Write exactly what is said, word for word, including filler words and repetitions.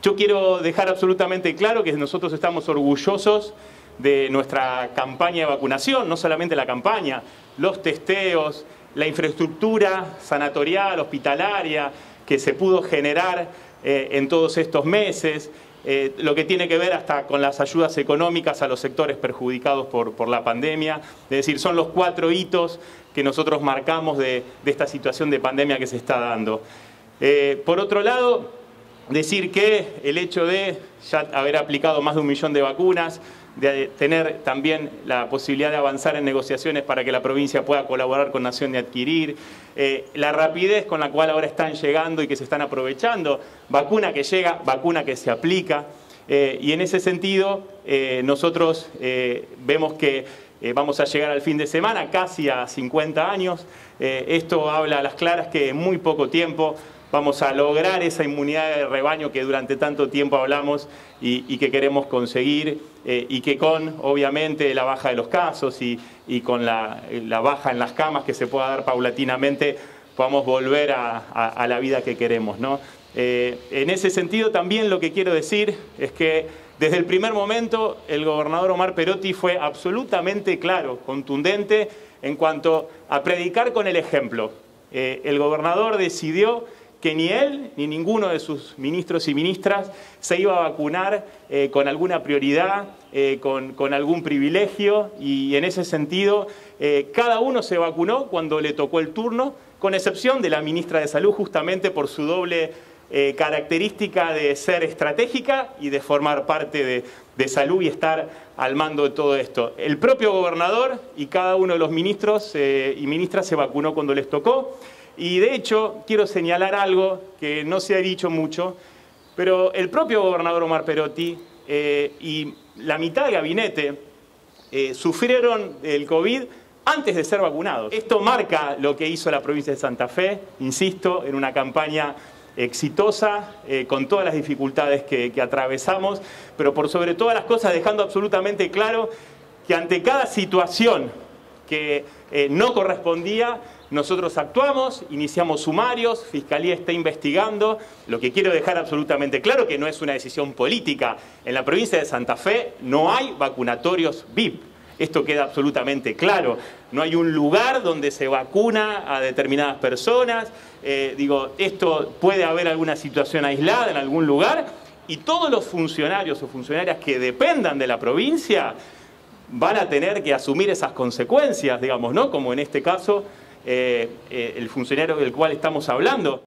Yo quiero dejar absolutamente claro que nosotros estamos orgullosos de nuestra campaña de vacunación, no solamente la campaña, los testeos, la infraestructura sanatorial, hospitalaria, que se pudo generar eh, en todos estos meses, eh, lo que tiene que ver hasta con las ayudas económicas a los sectores perjudicados por, por la pandemia. Es decir, son los cuatro hitos que nosotros marcamos de, de esta situación de pandemia que se está dando. Eh, por otro lado, decir que el hecho de ya haber aplicado más de un millón de vacunas, de tener también la posibilidad de avanzar en negociaciones para que la provincia pueda colaborar con Nación de Adquirir, eh, la rapidez con la cual ahora están llegando y que se están aprovechando, vacuna que llega, vacuna que se aplica, eh, y en ese sentido eh, nosotros eh, vemos que eh, vamos a llegar al fin de semana casi a cincuenta años, eh, esto habla a las claras que en muy poco tiempo vamos a lograr esa inmunidad de rebaño que durante tanto tiempo hablamos y, y que queremos conseguir, eh, y que con, obviamente, la baja de los casos y, y con la, la baja en las camas que se pueda dar paulatinamente, podamos volver a, a, a la vida que queremos, ¿no? Eh, en ese sentido, también lo que quiero decir es que desde el primer momento el gobernador Omar Perotti fue absolutamente claro, contundente en cuanto a predicar con el ejemplo. Eh, el gobernador decidió que ni él ni ninguno de sus ministros y ministras se iba a vacunar eh, con alguna prioridad, eh, con, con algún privilegio, y en ese sentido eh, cada uno se vacunó cuando le tocó el turno, con excepción de la ministra de Salud, justamente por su doble eh, característica de ser estratégica y de formar parte de, de salud y estar al mando de todo esto. El propio gobernador y cada uno de los ministros eh, y ministras se vacunó cuando les tocó. Y de hecho, quiero señalar algo que no se ha dicho mucho, pero el propio gobernador Omar Perotti eh, y la mitad del gabinete eh, sufrieron el COVID antes de ser vacunados. Esto marca lo que hizo la provincia de Santa Fe, insisto, en una campaña exitosa, eh, con todas las dificultades que, que atravesamos, pero por sobre todas las cosas dejando absolutamente claro que ante cada situación que eh, no correspondía, nosotros actuamos, iniciamos sumarios, Fiscalía está investigando. Lo que quiero dejar absolutamente claro que no es una decisión política. En la provincia de Santa Fe no hay vacunatorios V I P. Esto queda absolutamente claro. No hay un lugar donde se vacuna a determinadas personas. Eh, digo, esto puede haber alguna situación aislada en algún lugar y todos los funcionarios o funcionarias que dependan de la provincia van a tener que asumir esas consecuencias, digamos, ¿no? Como en este caso, Eh, eh, el funcionario del cual estamos hablando.